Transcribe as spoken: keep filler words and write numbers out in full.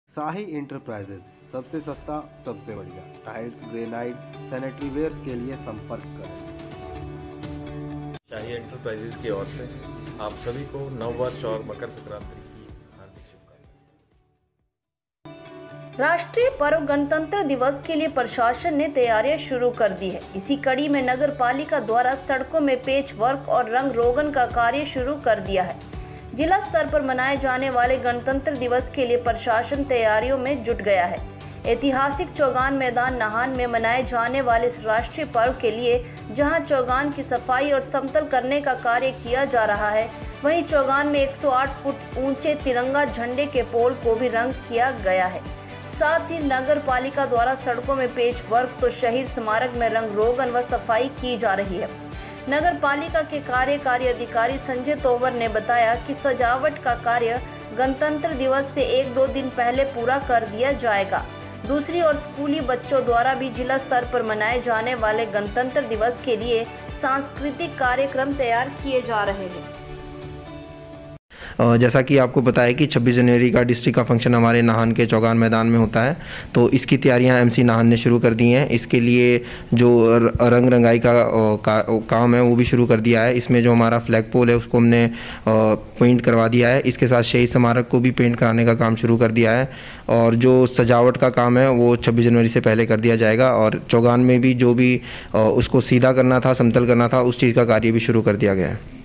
शाही enterprises, सबसे सस्ता सबसे बढ़िया टाइल्स, ग्रेनाइट, सैनिटरी वेयर के लिए संपर्क करें। शाही एंटरप्राइजेज की ओर से आप सभी को नववर्ष और मकर संक्रांति की हार्दिक शुभकामनाएं। राष्ट्रीय पर्व गणतंत्र दिवस के लिए प्रशासन ने तैयारियां शुरू कर दी है। इसी कड़ी में नगर पालिका द्वारा सड़कों में पेच वर्क और रंग रोगन का कार्य शुरू कर दिया है। जिला स्तर पर मनाए जाने वाले गणतंत्र दिवस के लिए प्रशासन तैयारियों में जुट गया है। ऐतिहासिक चौगान मैदान नाहन में मनाए जाने वाले इस राष्ट्रीय पर्व के लिए जहां चौगान की सफाई और समतल करने का कार्य किया जा रहा है, वहीं चौगान में एक सौ आठ फुट ऊंचे तिरंगा झंडे के पोल को भी रंग किया गया है। साथ ही नगर पालिका द्वारा सड़कों में पेच वर्क तो शहीद स्मारक में रंग रोगन व सफाई की जा रही है। नगर पालिका के कार्यकारी अधिकारी संजय तोमर ने बताया कि सजावट का कार्य गणतंत्र दिवस से एक दो दिन पहले पूरा कर दिया जाएगा। दूसरी ओर स्कूली बच्चों द्वारा भी जिला स्तर पर मनाए जाने वाले गणतंत्र दिवस के लिए सांस्कृतिक कार्यक्रम तैयार किए जा रहे हैं। जैसा कि आपको बताया कि छब्बीस जनवरी का डिस्ट्रिक्ट का फंक्शन हमारे नाहन के चौगान मैदान में होता है, तो इसकी तैयारियां एमसी नाहन ने शुरू कर दी हैं। इसके लिए जो रंग रंगाई का, का काम है वो भी शुरू कर दिया है। इसमें जो हमारा फ्लैग पोल है उसको हमने पेंट करवा दिया है। इसके साथ शहीद स्मारक को भी पेंट कराने का काम शुरू कर दिया है और जो सजावट का काम है वो छब्बीस जनवरी से पहले कर दिया जाएगा। और चौगान में भी जो भी उसको सीधा करना था, समतल करना था, उस चीज़ का कार्य भी शुरू कर दिया गया है।